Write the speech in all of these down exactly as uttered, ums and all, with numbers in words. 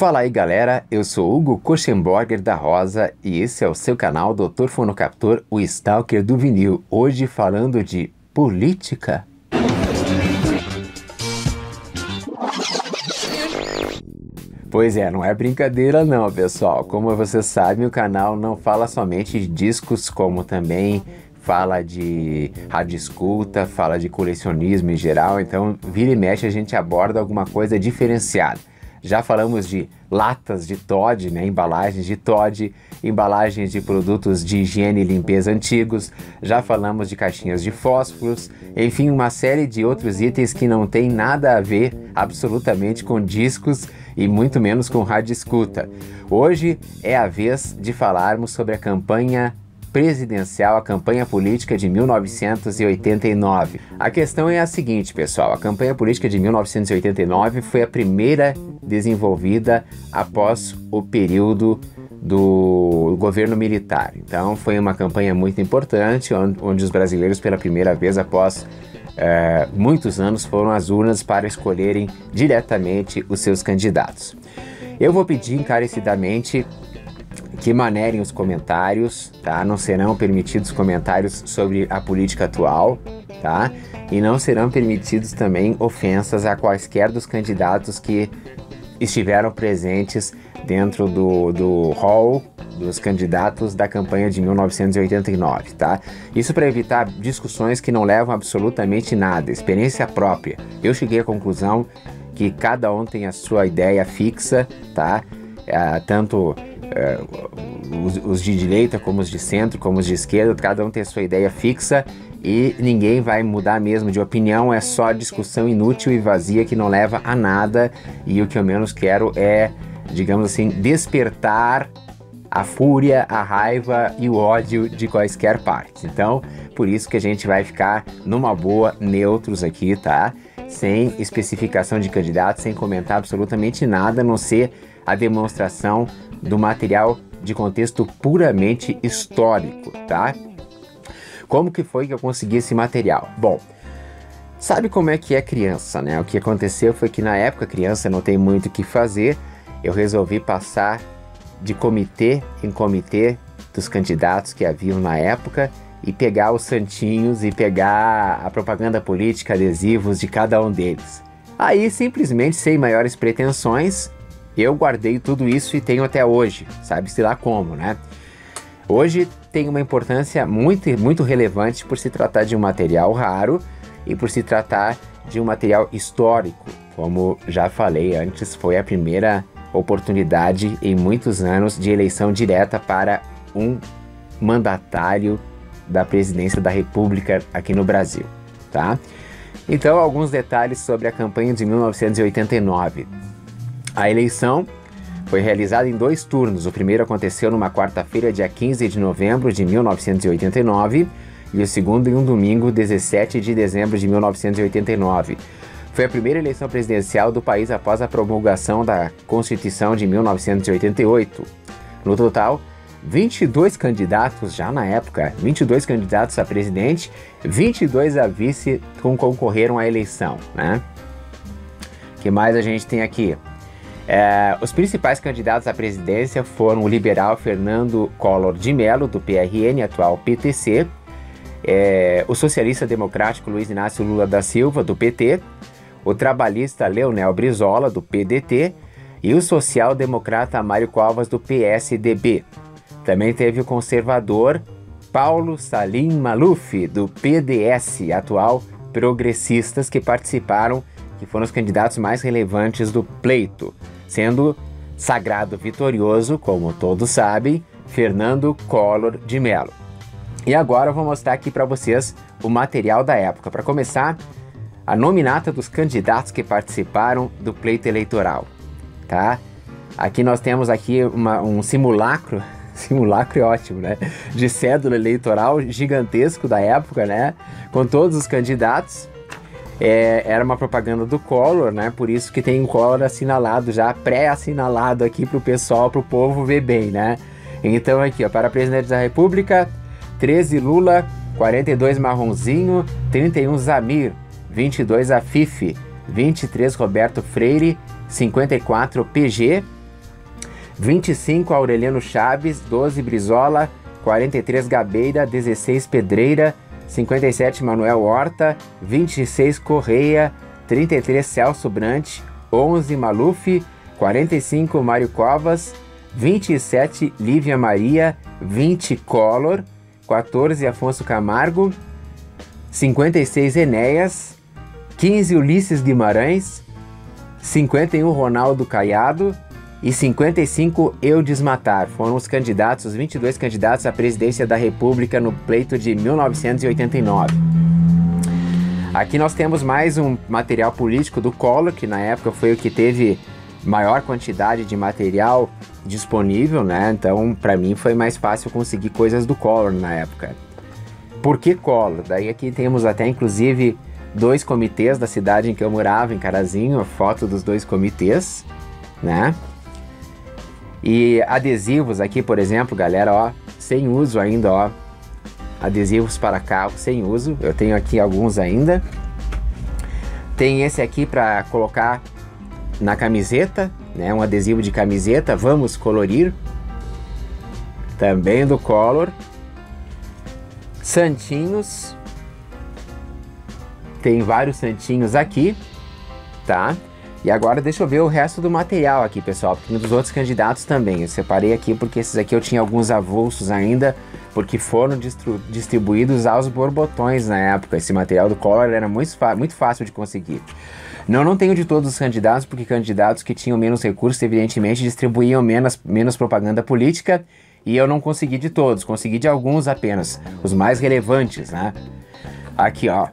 Fala aí galera, eu sou Hugo Koschenborger da Rosa e esse é o seu canal doutor Fonocaptor, o Stalker do Vinil. Hoje falando de política. Pois é, não é brincadeira não, pessoal. Como vocês sabem, o canal não fala somente de discos, como também fala de rádio escuta, fala de colecionismo em geral. Então, vira e mexe a gente aborda alguma coisa diferenciada. Já falamos de latas de Toddy, né, embalagens de Toddy, embalagens de produtos de higiene e limpeza antigos, já falamos de caixinhas de fósforos, enfim, uma série de outros itens que não tem nada a ver absolutamente com discos e muito menos com rádio escuta. Hoje é a vez de falarmos sobre a campanha presidencial, a campanha política de mil novecentos e oitenta e nove. A questão é a seguinte, pessoal, a campanha política de mil novecentos e oitenta e nove foi a primeira desenvolvida após o período do governo militar. Então foi uma campanha muito importante, onde, onde os brasileiros pela primeira vez após é, muitos anos foram às urnas para escolherem diretamente os seus candidatos. Eu vou pedir encarecidamente que manerem os comentários, tá? Não serão permitidos comentários sobre a política atual, tá? E não serão permitidos também ofensas a quaisquer dos candidatos que estiveram presentes dentro do, do hall dos candidatos da campanha de mil novecentos e oitenta e nove, tá? Isso para evitar discussões que não levam absolutamente nada, experiência própria. Eu cheguei à conclusão que cada um tem a sua ideia fixa, tá? É, tanto é, os, os de direita como os de centro, como os de esquerda, cada um tem a sua ideia fixa e ninguém vai mudar mesmo de opinião, é só discussão inútil e vazia que não leva a nada, e o que eu menos quero é, digamos assim, despertar a fúria, a raiva e o ódio de quaisquer partes. Então, por isso que a gente vai ficar numa boa, neutros aqui, tá? Sem especificação de candidato, sem comentar absolutamente nada, a não ser a demonstração do material de contexto puramente histórico, tá? Como que foi que eu consegui esse material? Bom, sabe como é que é criança, né? O que aconteceu foi que na época, criança não tem muito o que fazer, eu resolvi passar de comitê em comitê dos candidatos que haviam na época e pegar os santinhos e pegar a propaganda política, adesivos de cada um deles. Aí, simplesmente, sem maiores pretensões, eu guardei tudo isso e tenho até hoje, sabe-se lá como, né? Hoje tem uma importância muito, muito relevante por se tratar de um material raro e por se tratar de um material histórico. Como já falei antes, foi a primeira oportunidade em muitos anos de eleição direta para um mandatário da presidência da República aqui no Brasil, tá? Então, alguns detalhes sobre a campanha de mil novecentos e oitenta e nove. A eleição foi realizada em dois turnos. O primeiro aconteceu numa quarta-feira, dia quinze de novembro de mil novecentos e oitenta e nove, e o segundo em um domingo, dezessete de dezembro de mil novecentos e oitenta e nove. Foi a primeira eleição presidencial do país após a promulgação da Constituição de mil novecentos e oitenta e oito. No total, vinte e dois candidatos, já na época, vinte e dois candidatos a presidente, vinte e dois a vice concorreram à eleição, né? O que mais a gente tem aqui? É, os principais candidatos à presidência foram o liberal Fernando Collor de Mello, do P R N, atual P T C, é, o socialista democrático Luiz Inácio Lula da Silva, do P T, o trabalhista Leonel Brizola, do P D T, e o social-democrata Mário Covas, do P S D B. Também teve o conservador Paulo Salim Maluf, do P D S, atual Progressistas, que participaram, que foram os candidatos mais relevantes do pleito, sendo sagrado vitorioso, como todos sabem, Fernando Collor de Mello. E agora eu vou mostrar aqui para vocês o material da época. Para começar, a nominata dos candidatos que participaram do pleito eleitoral, tá? Aqui nós temos aqui uma, um simulacro, simulacro é ótimo, né? De cédula eleitoral gigantesco da época, né? Com todos os candidatos. É, era uma propaganda do Collor, né? Por isso que tem um Collor assinalado já, pré-assinalado aqui pro pessoal, pro povo ver bem, né? Então aqui, ó, para presidente da República, treze Lula, quarenta e dois Marronzinho, trinta e um Zamir, vinte e dois Afif, vinte e três Roberto Freire, cinquenta e quatro P G, vinte e cinco Aureliano Chaves, doze Brizola, quarenta e três Gabeira, dezesseis Pedreira, cinquenta e sete Manuel Horta, vinte e seis Correia, trinta e três Celso Brant, onze Maluf, quarenta e cinco Mário Covas, vinte e sete Lívia Maria, vinte Collor, quatorze Afonso Camargo, cinquenta e seis Enéas, quinze Ulisses Guimarães, cinquenta e um Ronaldo Caiado e cinquenta e cinco Eudes Matar. Foram os candidatos, os vinte e dois candidatos à presidência da República no pleito de mil novecentos e oitenta e nove. Aqui nós temos mais um material político do Collor, que na época foi o que teve maior quantidade de material disponível, né? Então, para mim foi mais fácil conseguir coisas do Collor na época. Por que Collor? Daí aqui temos até, inclusive, dois comitês da cidade em que eu morava, em Carazinho, a foto dos dois comitês, né? E adesivos aqui, por exemplo, galera, ó, sem uso ainda, ó. Adesivos para carro sem uso, eu tenho aqui alguns ainda. Tem esse aqui para colocar na camiseta, né? Um adesivo de camiseta, vamos colorir. Também do Collor. Santinhos. Tem vários santinhos aqui, tá? E agora deixa eu ver o resto do material aqui, pessoal, porque dos outros candidatos também. Eu separei aqui porque esses aqui eu tinha alguns avulsos ainda, porque foram distribuídos aos borbotões na época. Esse material do Collor era muito, muito fácil de conseguir. Não, não tenho de todos os candidatos, porque candidatos que tinham menos recursos, evidentemente, distribuíam menos, menos propaganda política, e eu não consegui de todos, consegui de alguns apenas, os mais relevantes, né? Aqui, ó.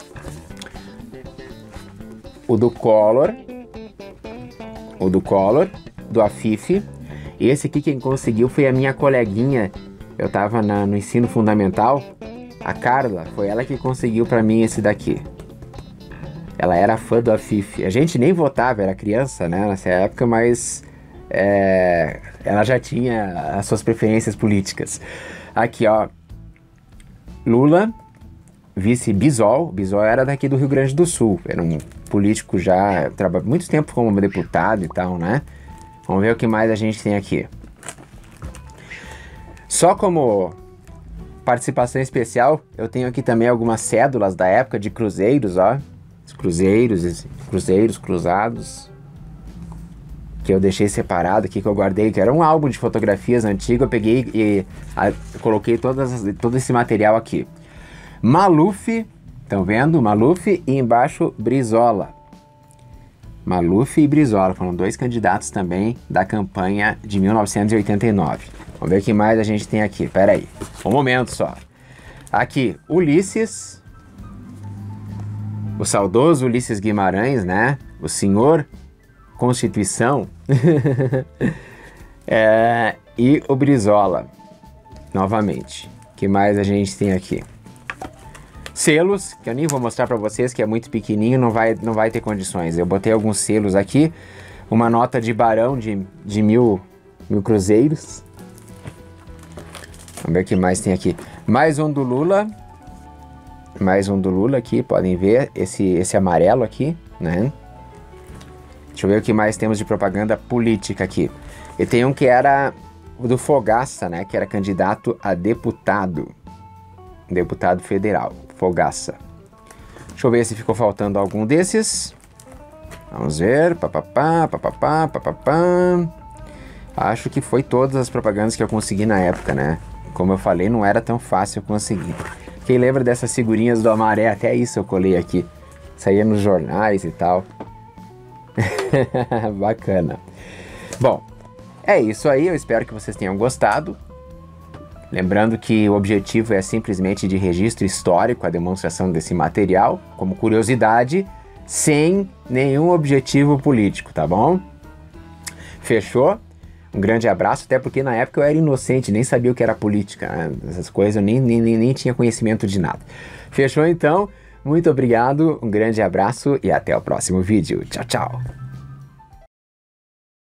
O do Collor, o do Collor, do Afif. Esse aqui quem conseguiu foi a minha coleguinha, eu tava na, no ensino fundamental, a Carla, foi ela que conseguiu pra mim esse daqui. Ela era fã do Afif. A gente nem votava, era criança, né, nessa época, mas é, ela já tinha as suas preferências políticas. Aqui, ó, Lula, vice Bisol. Bisol era daqui do Rio Grande do Sul, era um político já, trabalhou muito tempo como deputado e tal, né? Vamos ver o que mais a gente tem aqui. Só como participação especial, eu tenho aqui também algumas cédulas da época de cruzeiros, ó. Os cruzeiros, cruzeiros cruzados, que eu deixei separado aqui, que eu guardei, que era um álbum de fotografias antigo. Eu peguei e a, coloquei todas, todo esse material aqui. Maluf, estão vendo? Maluf e embaixo Brizola. Maluf e Brizola foram dois candidatos também da campanha de mil novecentos e oitenta e nove. Vamos ver o que mais a gente tem aqui. Pera aí, um momento só. Aqui, Ulisses, o saudoso Ulisses Guimarães, né? O senhor Constituição. é, e o Brizola, novamente. O que mais a gente tem aqui? Selos, que eu nem vou mostrar para vocês, que é muito pequenininho, não vai, não vai ter condições. Eu botei alguns selos aqui, uma nota de barão de, de mil, mil cruzeiros. Vamos ver o que mais tem aqui. Mais um do Lula, mais um do Lula aqui, podem ver, esse, esse amarelo aqui, né? Deixa eu ver o que mais temos de propaganda política aqui. E tem um que era o do Fogaça, né? Que era candidato a deputado, deputado federal. Fogaça. Deixa eu ver se ficou faltando algum desses. Vamos ver. Papapá, papapá, papapá. Acho que foi todas as propagandas que eu consegui na época, né? Como eu falei, não era tão fácil conseguir. Quem lembra dessas figurinhas do Amaré? Até isso eu colei aqui. Saía nos jornais e tal. Bacana. Bom, é isso aí. Eu espero que vocês tenham gostado. Lembrando que o objetivo é simplesmente de registro histórico, a demonstração desse material, como curiosidade, sem nenhum objetivo político, tá bom? Fechou? Um grande abraço, até porque na época eu era inocente, nem sabia o que era política, né? Essas coisas eu nem, nem, nem tinha conhecimento de nada. Fechou então? Muito obrigado, um grande abraço e até o próximo vídeo. Tchau, tchau!